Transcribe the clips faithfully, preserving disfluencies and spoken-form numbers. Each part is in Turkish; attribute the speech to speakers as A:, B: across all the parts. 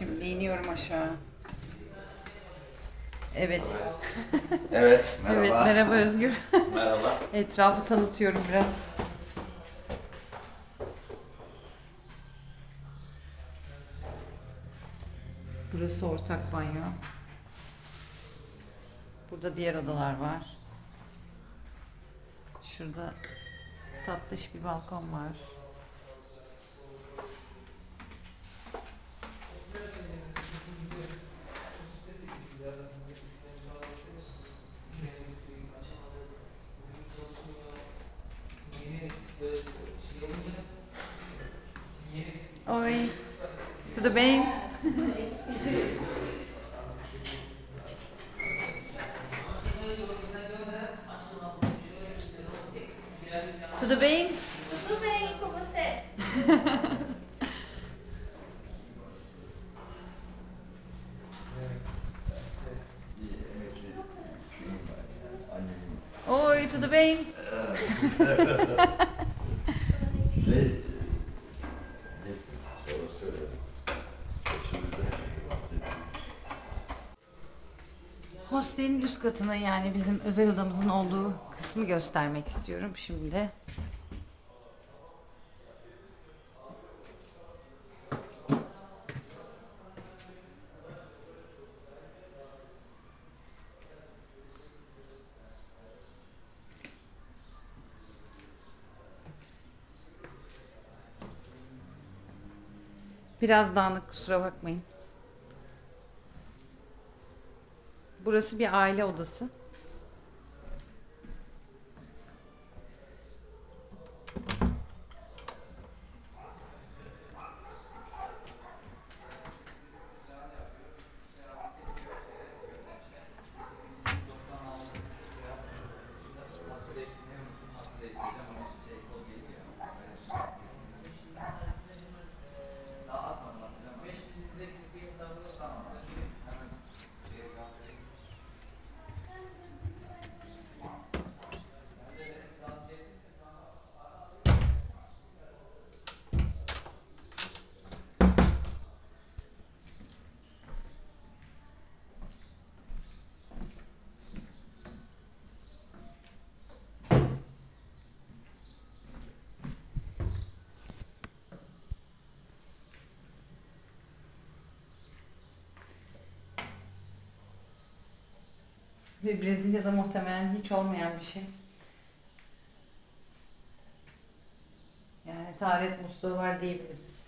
A: Şimdi iniyorum aşağı. Evet.
B: Evet, merhaba.
A: Evet, merhaba Özgür.
B: Merhaba.
A: Etrafı tanıtıyorum biraz. Burası ortak banyo. Burada diğer odalar var. Şurada tatlış bir balkon var. Oi, tudo bem? Tudo bem?
C: Tudo bem com você?
A: Oi, tudo bem? Hostelin üst katını, yani bizim özel odamızın olduğu kısmı göstermek istiyorum şimdi. Biraz dağınık, kusura bakmayın. Burası bir aile odası. Ve Brezilya'da muhtemelen hiç olmayan bir şey. Yani taharet musluğu var diyebiliriz.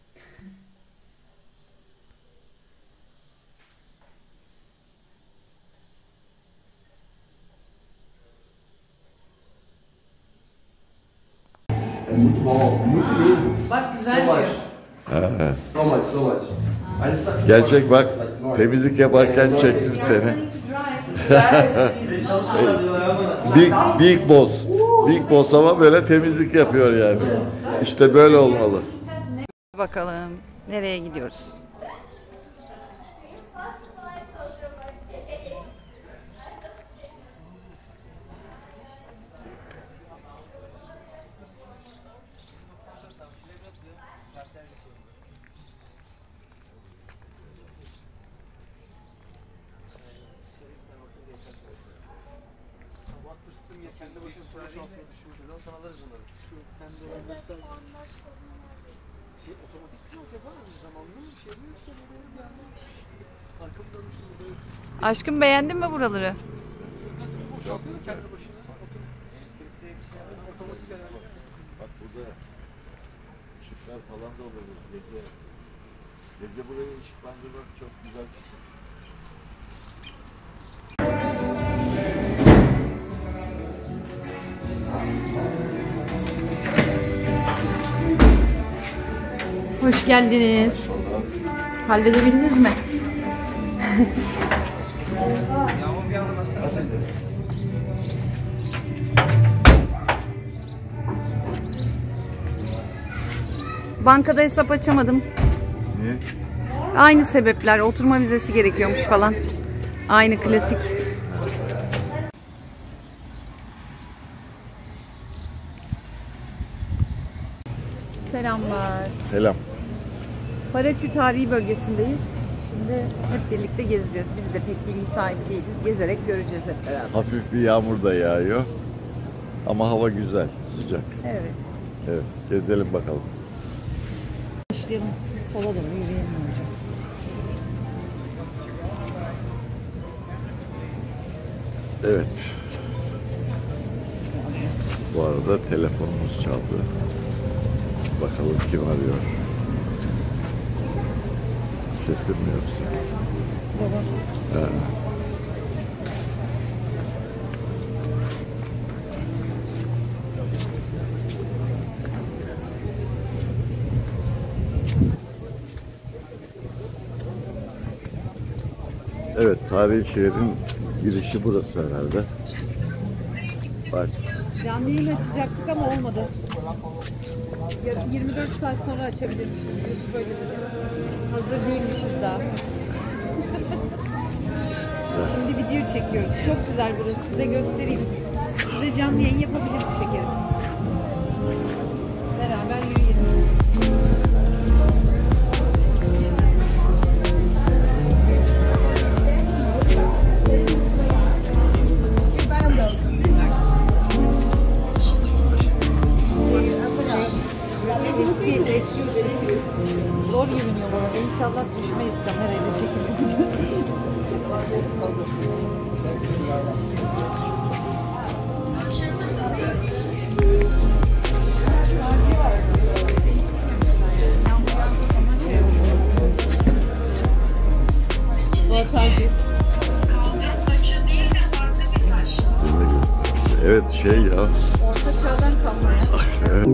D: Muito bom, muito lindo.
A: Bak güzel
D: So
A: diyor.
D: much. So much, so much. I just thought-
E: Gerçek bak, temizlik yaparken çektim seni. Big, big boss. Big boss ama böyle temizlik yapıyor yani. İşte böyle olmalı.
A: Bakalım nereye gidiyoruz?
F: Kendi başına soru şartları düşünürseniz sonra alırız onları. Şu kendi oynarsa şey otomatik mi acaba? Zamanlı mı bir şey mi yoksa böyle bir anda arkamı dönmüştüm böyle.
A: Aşkım, beğendin mi buraları?
F: Su boşaltıyor kendi başına. Otomatik herhalde.
E: Bak burada ışıklar falan da olur gece. Gece burayı ışıklandırmak çok güzel bir şey.
A: Hoş geldiniz. Halledebildiniz mi? Bankada hesap açamadım.
E: Niye?
A: Aynı sebepler. Oturma vizesi gerekiyormuş falan. Aynı klasik. Selamlar.
E: Selam.
A: Paraçı Tarihi Bölgesi'ndeyiz. Şimdi hep birlikte gezeceğiz. Biz de pek bilgi sahibi değiliz. Gezerek göreceğiz hep beraber.
E: Hafif bir yağmur da yağıyor. Ama hava güzel, sıcak.
A: Evet.
E: Evet, gezelim bakalım.
A: Başlayalım. Sola doğru yürüyelim hocam.
E: Evet. Bu arada telefonumuz çaldı. Bakalım kim arıyor. Çektirmiyorsun.
A: Baba.
E: Ha. Evet, tarihi şehrin girişi burası herhalde. Bak.
A: Canlı yayın açacaktık ama olmadı. Yarın yirmi dört saat sonra açabilirmişiz. Hiç böyle dedi. Hazır değilmişiz daha. Şimdi video çekiyoruz. Çok güzel burası. Size göstereyim. Size canlı yayın yapabiliriz şekerim. Beraber yürüyelim. Eski, eski zor yürünüyor bu arada. İnşallah düşmeyiz kamerayla çekim Fuat Hacı.
E: Evet, şey ya.
A: Orta çağdan kalma ya.
E: Evet.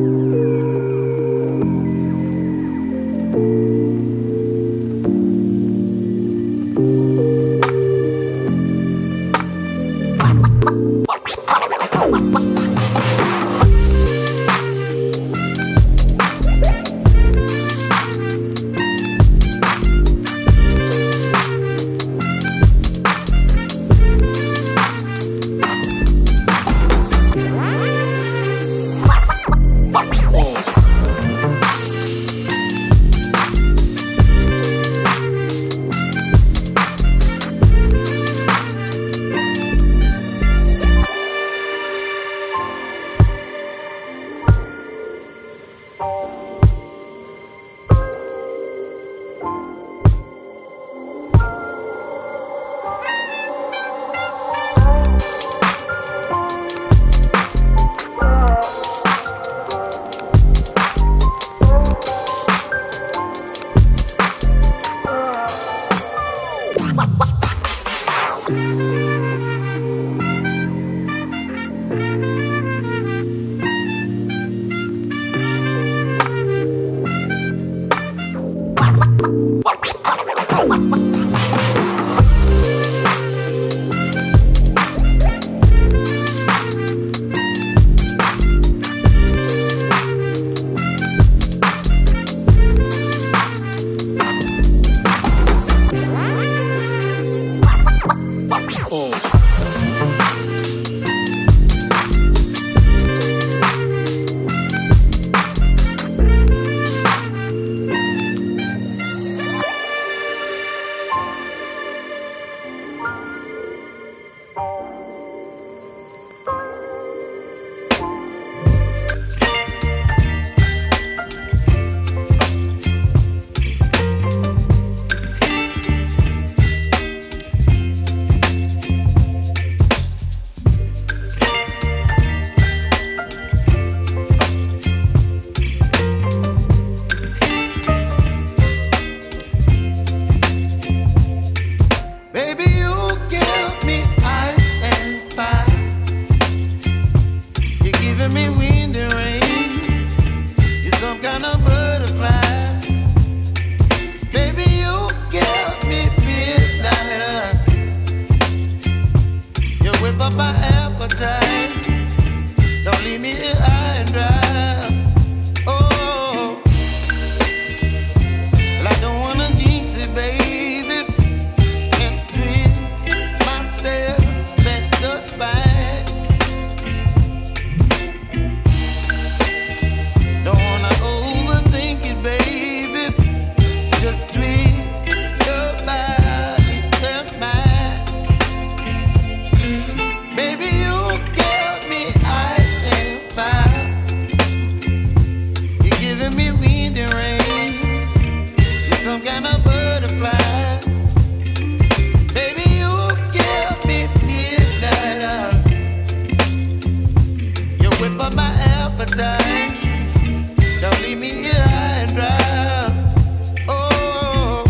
G: up my appetite. Don't leave me here high and dry. Oh,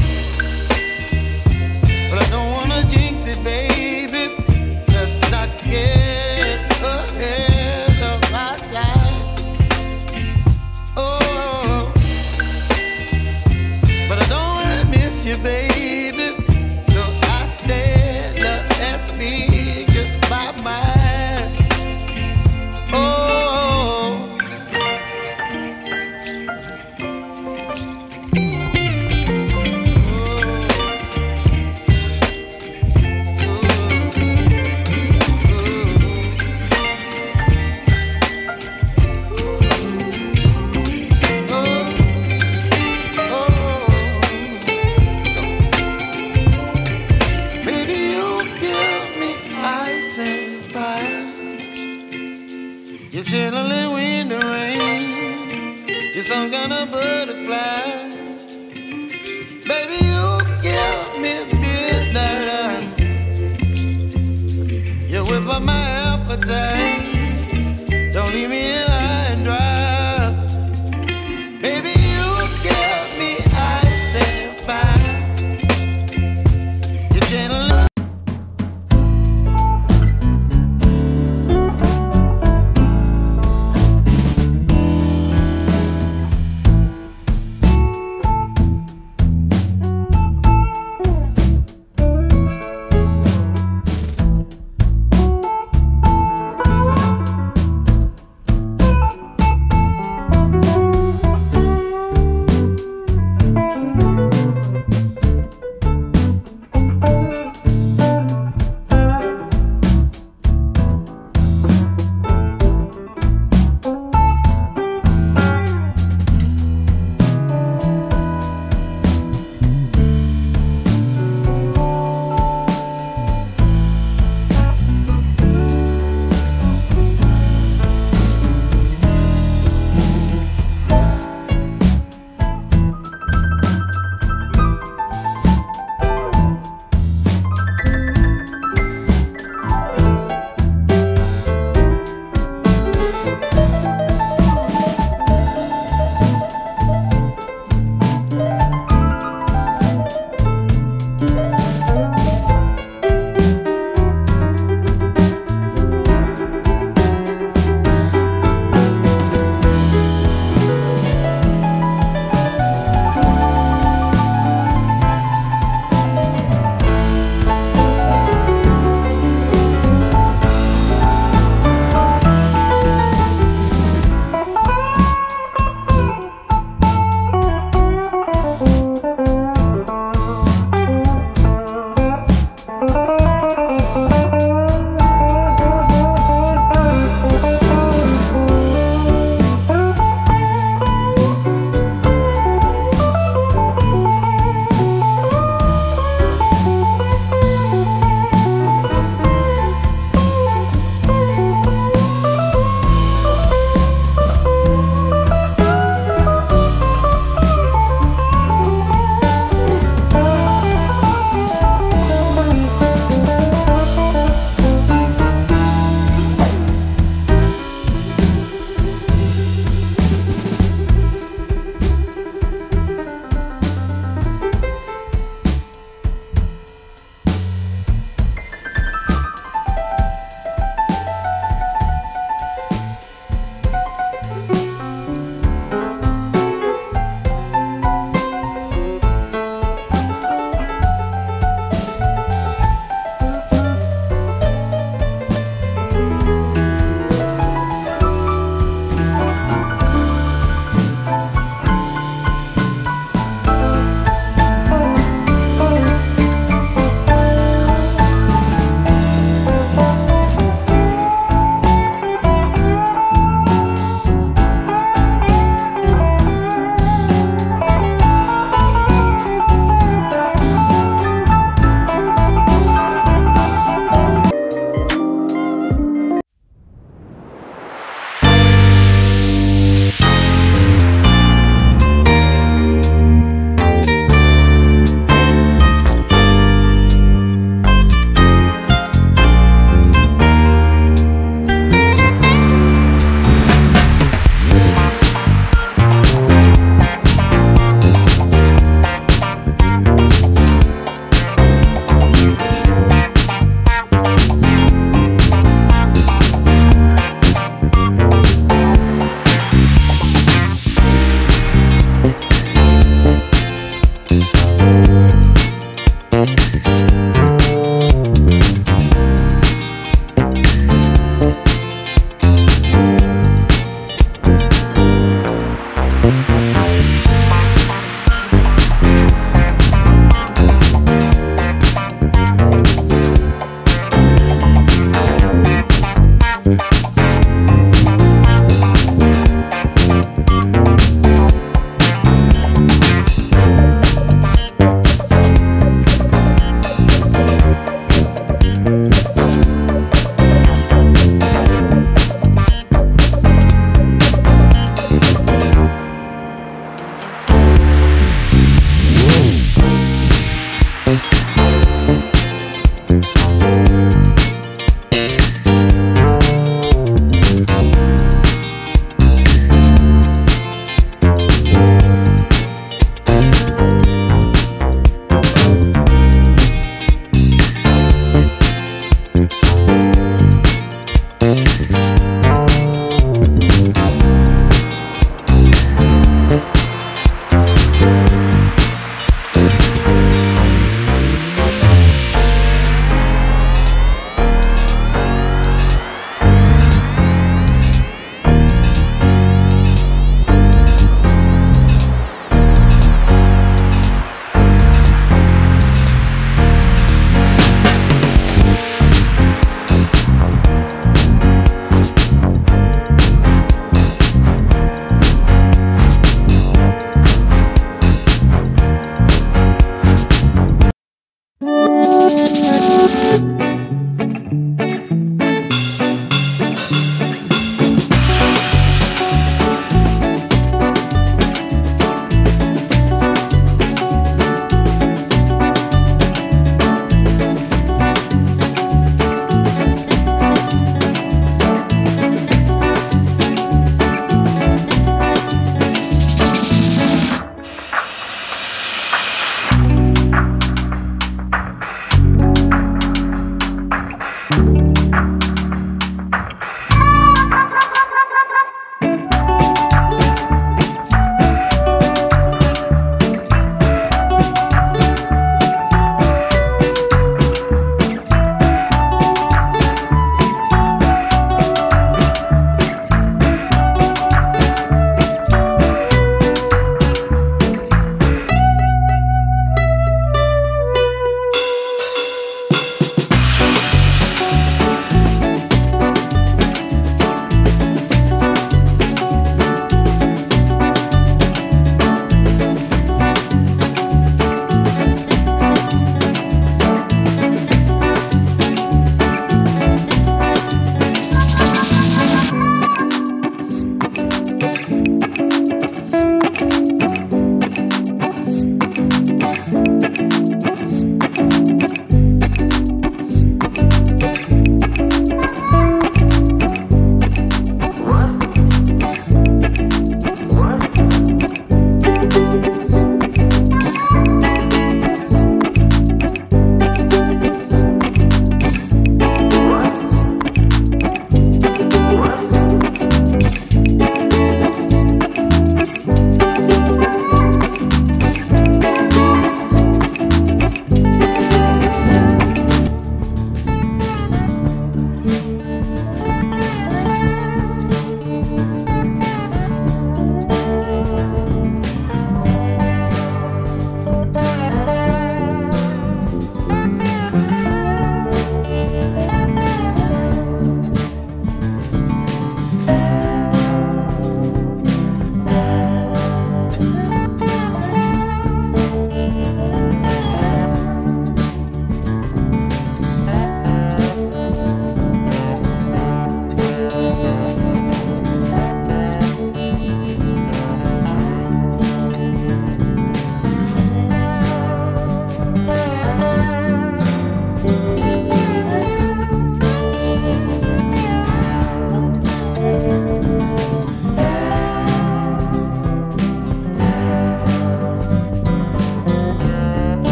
G: but I don't wanna jinx it, baby. Let's not get ahead of my time. Oh, but I don't wanna miss you, baby. So I stand up and speak just my mind. Oh. You're chilling wind and rain. You're some kind of butterfly. Baby, you give me midnight. You whip up my appetite. Don't leave me here high and dry. Baby, you give me ice and fire. You're channeling.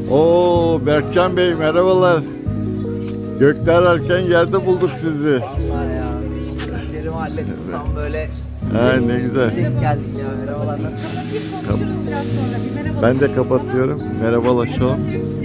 H: Oo Berkcan Bey merhabalar. Gökte ararken yerde bulduk sizi.
I: Vallahi ya. İşlerimi hallettim tam böyle.
H: Ha ne güzel.
I: Denk geldik ya. Merhabalar nasılsınız?
A: Konuşuruz biraz sonra. Bir merhaba.
H: Ben de kapatıyorum. Merhabalaşalım.